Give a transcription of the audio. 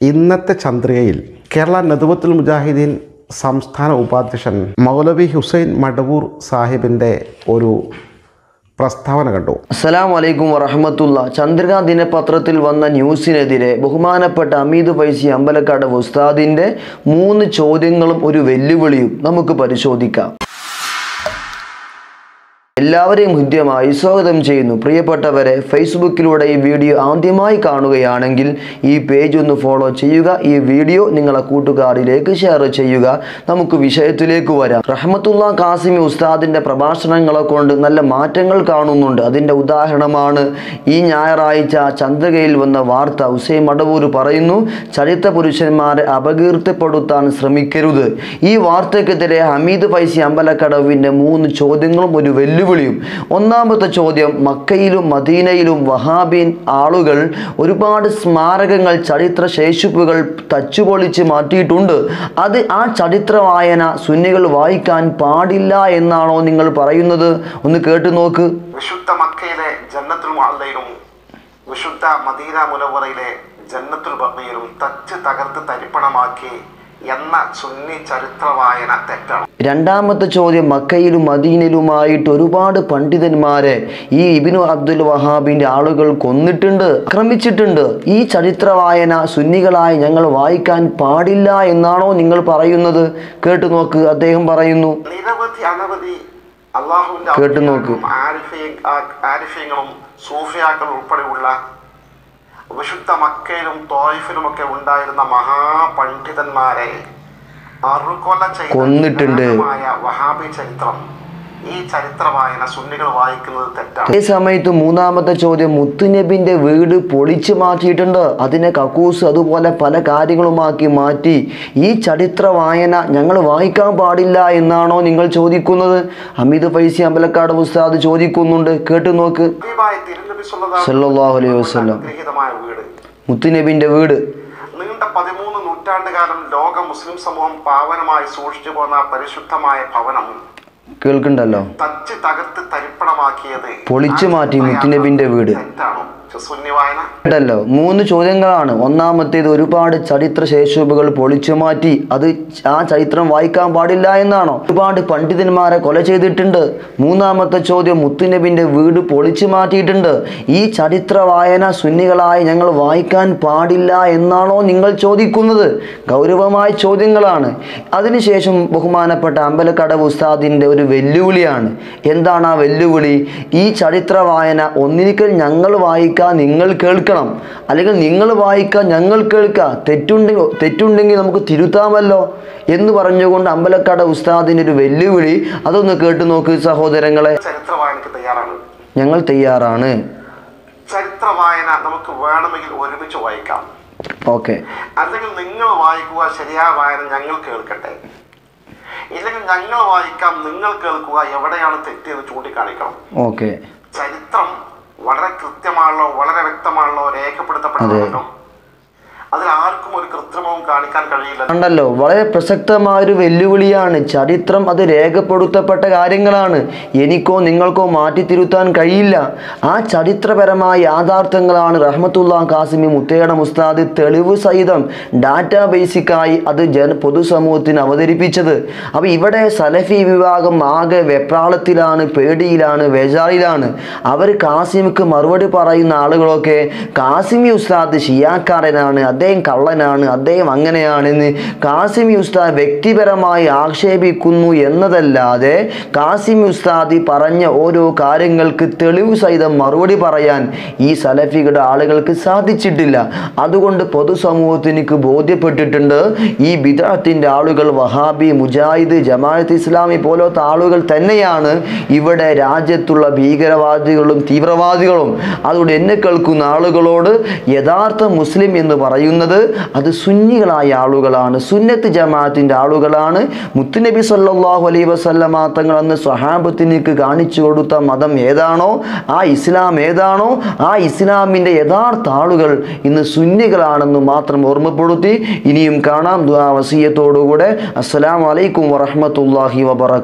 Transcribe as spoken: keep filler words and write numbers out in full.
ഇന്നത്തെ ചന്ദ്രികയിൽ കേരള നദ്വത്തുൽ മുജാഹിദീൻ സംസ്ഥാന ഉപാധ്യക്ഷൻ മൗലവി ഹുസൈൻ മടവൂർ സാഹിബിൻ്റെ ഒരു പ്രസ്താവന കണ്ടു. അസ്സലാമു അലൈക്കും വറഹ്മത്തുള്ളാഹി. ചന്ദ്രിക ദിനപത്രത്തിൽ വന്ന ന്യൂസിനെതിരെ ബഹുമാനപ്പെട്ട ഹമീദ് ഫൈസി അമ്പലക്കാടവ് ഉസ്താദിൻ്റെ മൂന്ന് ചോദ്യങ്ങളും ഒരു വെല്ലുവിളിയും നമുക്ക് പരിശോധിക്കാം. എല്ലാവരെയും ഹൃദ്യമായി സ്വാഗതം ചെയ്യുന്നു. പ്രിയപ്പെട്ടവരെ, ഫേസ്ബുക്കിലൂടെ ഈ വീഡിയോ ആദ്യമായി കാണുകയാണെങ്കിൽ ഈ പേജ് ഒന്ന് ഫോളോ ചെയ്യുക. ഈ വീഡിയോ നിങ്ങളെ കൂട്ടുകാരിലേക്ക് ഷെയർ ചെയ്യുക. നമുക്ക് വിഷയത്തിലേക്ക് വരാം. റഹ്മത്തുള്ള കാസിമി ഉസ്താദിൻ്റെ പ്രഭാഷണങ്ങളെ കൊണ്ട് നല്ല മാറ്റങ്ങൾ കാണുന്നുണ്ട്. അതിൻ്റെ ഉദാഹരണമാണ് ഈ ഞായറാഴ്ച ചന്ദ്രികയിൽ വന്ന വാർത്ത. ഹുസൈൻ മടവൂർ പറയുന്നു, ചരിത്ര പുരുഷന്മാരെ അപകീർത്തിപ്പെടുത്താൻ ശ്രമിക്കരുത്. ഈ വാർത്തയ്ക്കെതിരെ ഹമീദ് ഫൈസി അമ്പലക്കടവിൻ്റെ മൂന്ന് ചോദ്യങ്ങളും ഒരു വെല്ലുവിളി. ഒന്നാമത്തെ ചോദ്യം, മക്കയിലും മദീനയിലും വഹാബിൻ ആളുകൾ ഒരുപാട് സ്മാരകങ്ങൾ, ചരിത്ര ശേഷിപ്പുകൾ തച്ചുപൊളിച്ച് മാറ്റിയിട്ടുണ്ട്. അത് ആ ചരിത്ര വായന സുന്നികൾ വായിക്കാൻ പാടില്ല എന്നാണോ നിങ്ങൾ പറയുന്നത്? ഒന്ന് കേട്ടു നോക്ക്. വിശുദ്ധ മക്കയിലെ ജന്നത്തുൽ മുഅല്ലയിലും വിശുദ്ധ മദീന മുനവ്വറയിലെ ജന്നത്തുൽ ബഖീയിലും തച്ച് തകർത്ത് തരിപ്പണമാക്കി എന്ന സുന്നി ചരിത്ര വായന തെറ്റാണ്. രണ്ടാമത്തെ ചോദ്യം, മക്കയിലും മദീനയിലുമായിട്ട് ഒരുപാട് പണ്ഡിതന്മാരെ ഈ ഇബ്നു അബ്ദുൽ വഹാബിന്റെ ആളുകൾ കൊന്നിട്ടുണ്ട്, ആക്രമിച്ചിട്ടുണ്ട്. ഈ ചരിത്ര വായന സുന്നികളായി ഞങ്ങൾ വായിക്കാൻ പാടില്ല എന്നാണോ നിങ്ങൾ പറയുന്നത്? കേട്ടു നോക്ക്. അദ്ദേഹം പറയുന്നു, നിരവധി അനവധി അല്ലാഹുവിന്റെ കേട്ടു നോക്ക് ആരിഫീങ്ങളും സൂഫിയാക്കൾ ഉൾപ്പെടെയുള്ള വിശുദ്ധ മക്കയിലും തോയിഫിലുമൊക്കെ ഉണ്ടായിരുന്ന മഹാപണ്ഡിതന്മാരെ അറുകൊല കൊന്നിട്ടുണ്ട്. വഹാബി ചരിത്രം, ഈ ചരിത്ര വായന സുന്നികൾ വായിക്കുന്നത് തെറ്റാണ്. അതേ സമയത്ത് മൂന്നാമത്തെ ചോദ്യം, മുത്തുനബിന്റെ വീട് പൊളിച്ചു മാറ്റിയിട്ടുണ്ട്. അതിനെ കക്കൂസ് അതുപോലെ പല കാര്യങ്ങളുമാക്കി മാറ്റി. ഈ ചരിത്ര വായന ഞങ്ങൾ വായിക്കാൻ പാടില്ല എന്നാണോ നിങ്ങൾ ചോദിക്കുന്നത്? ഹമീദ് ഫൈസി അമ്പലക്കാട് ഉസ്താദ് ചോദിക്കുന്നുണ്ട്. കേട്ടു നോക്ക്. സല്ലല്ലാഹു അലൈഹി വസല്ലം മുത്തുനബിന്റെ വീട് നീണ്ട പതിമൂന്ന് നൂറ്റാണ്ട് കാലം ലോക മുസ്ലിം സമൂഹം പാവനമായി സൂക്ഷിച്ചു പോന്ന പരിശുദ്ധമായ ഭവനം കേൾക്കണ്ടല്ലോ, തച്ച് തകർത്ത് തരിപ്പണമാക്കിയത്, പൊളിച്ചു മാറ്റി മുത്തുനബിന്റെ വീട് ല്ലോ. മൂന്ന് ചോദ്യങ്ങളാണ്. ഒന്നാമത്തേത്, ഒരുപാട് ചരിത്ര ശേഷിപ്പുകൾ പൊളിച്ചു മാറ്റി, അത് ആ ചരിത്രം വായിക്കാൻ പാടില്ല എന്നാണോ? ഒരുപാട് പണ്ഡിതന്മാരെ കൊല ചെയ്തിട്ടുണ്ട്. മൂന്നാമത്തെ ചോദ്യം, മുത്തുനബിന്റെ വീട് പൊളിച്ചു മാറ്റിയിട്ടുണ്ട്. ഈ ചരിത്ര വായന സുന്നികളായി ഞങ്ങൾ വായിക്കാൻ പാടില്ല എന്നാണോ നിങ്ങൾ ചോദിക്കുന്നത്? ഗൗരവമായ ചോദ്യങ്ങളാണ്. അതിനുശേഷം ബഹുമാനപ്പെട്ട അമ്പലക്കടവ് ഉസ്താദിന്റെ ഒരു വെല്ലുവിളിയാണ്. എന്താണ് ആ വെല്ലുവിളി? ഈ ചരിത്ര വായന ഒന്നിരിക്കൽ ഞങ്ങൾ വായിക്കാൻ നിങ്ങൾ കേൾക്കണം, അല്ലെങ്കിൽ നിങ്ങൾ വായിക്കാൻ ഞങ്ങൾ കേൾക്കാം. തെറ്റുണ്ടെങ്കിൽ തെറ്റുണ്ടെങ്കിൽ നമുക്ക് തിരുത്താമല്ലോ എന്ന് പറഞ്ഞുകൊണ്ട് അമ്പലക്കട ഉസ്താദിന്റെ ഒരു വെല്ലുവിളി. അതൊന്ന് കേട്ടു നോക്ക് സഹോദരങ്ങളെ. ചരിത്ര വായനക്ക് തയ്യാറാണ്, ഞങ്ങൾ തയ്യാറാണ്. ചരിത്ര വായന നമുക്ക് വേണമെങ്കിൽ ഒരുമിച്ച് വായിക്കാം. ഓക്കെ. അല്ലെങ്കിൽ നിങ്ങൾ വായിക്കുക, ശരിയായ വായന ഞങ്ങൾ കേൾക്കട്ടെ. ഇല്ലെങ്കിൽ ഞങ്ങൾ വായിക്കാം, നിങ്ങൾ കേൾക്കുക, എവിടെയാണ് തെറ്റെന്ന് ചൂണ്ടിക്കാണിക്കണം. ഓക്കെ. ചരിത്രം വളരെ കൃത്യമാണല്ലോ, വളരെ വ്യക്തമാണല്ലോ, രേഖപ്പെടുത്തപ്പെടണമല്ലോ. അതിൽ ആർക്കും ഒരു കൃത്രിമവും കാണിക്കാൻ കഴിയില്ല. ഉണ്ടല്ലോ, വളരെ പ്രസക്തമായൊരു വെല്ലുവിളിയാണ്. ചരിത്രം അത് രേഖപ്പെടുത്തപ്പെട്ട കാര്യങ്ങളാണ്. എനിക്കോ നിങ്ങൾക്കോ മാറ്റിത്തിരുത്താൻ കഴിയില്ല. ആ ചരിത്രപരമായ യാഥാർത്ഥ്യങ്ങളാണ് റഹ്മത്തുള്ള കാസിമി മുത്തേടം ഉസ്താദ് തെളിവ് സഹിതം ഡാറ്റാ ബേസിക്കായി അത് ജന പൊതുസമൂഹത്തിന് അവതരിപ്പിച്ചത്. അപ്പോൾ ഇവിടെ സലഫി വിഭാഗം ആകെ വെപ്രാളത്തിലാണ്, പേടിയിലാണ്, വേജാറിലാണ്. അവർ കാസിമിക്ക് മറുപടി പറയുന്ന ആളുകളൊക്കെ കാസിമി ഉസ്താദ് ഷിയാക്കാരനാണ്, അദ്ദേഹം കള്ളനാണ്, അദ്ദേഹം അങ്ങനെയാണെന്ന് കാസിമി ഉസ്താദ് വ്യക്തിപരമായി ആക്ഷേപിക്കുന്നു എന്നതല്ലാതെ കാസിമി ഉസ്താദ് പറഞ്ഞ ഓരോ കാര്യങ്ങൾക്ക് തെളിവ് സഹിതം മറുപടി പറയാൻ ഈ സലഫികളുടെ ആളുകൾക്ക് സാധിച്ചിട്ടില്ല. അതുകൊണ്ട് പൊതുസമൂഹത്തിന് ബോധ്യപ്പെട്ടിട്ടുണ്ട്, ഈ ബിദ്അത്തിന്റെ ആളുകൾ വഹാബി, മുജാഹിദ്, ജമാഅത്ത് ഇസ്ലാമി പോലത്തെ ആളുകൾ തന്നെയാണ് ഇവിടെ രാജ്യത്തുള്ള ഭീകരവാദികളും തീവ്രവാദികളും. അതുകൊണ്ട് എന്നെ കേൾക്കുന്ന ആളുകളോട് യഥാർത്ഥ മുസ്ലിം എന്ന് പറയുന്നത് അത് സുന്നികളായ ആളുകളാണ്, സുന്നത്ത് ജമാഅത്തിന്റെ ആളുകളാണ്. മുത്തുനബി സല്ലല്ലാഹു അലൈഹി വസല്ലമ തങ്ങൾ അന്ന് സ്വഹാബത്തിനിക്ക് കാണിച്ചു കൊടുത്ത മതം ഏതാണോ, ആ ഇസ്ലാം ഏതാണോ, ആ ഇസ്ലാമിന്റെ യഥാർത്ഥ ആളുകൾ ഇന്ന് സുന്നികളാണെന്ന് മാത്രം ഓർമ്മപ്പെടുത്തി ഇനിയും കാണാം. ദുആ വസിയത്തോടുകൂടെ. അസ്സലാമു അലൈക്കും വറഹ്മത്തുള്ളാഹി വബറകാതുഹു.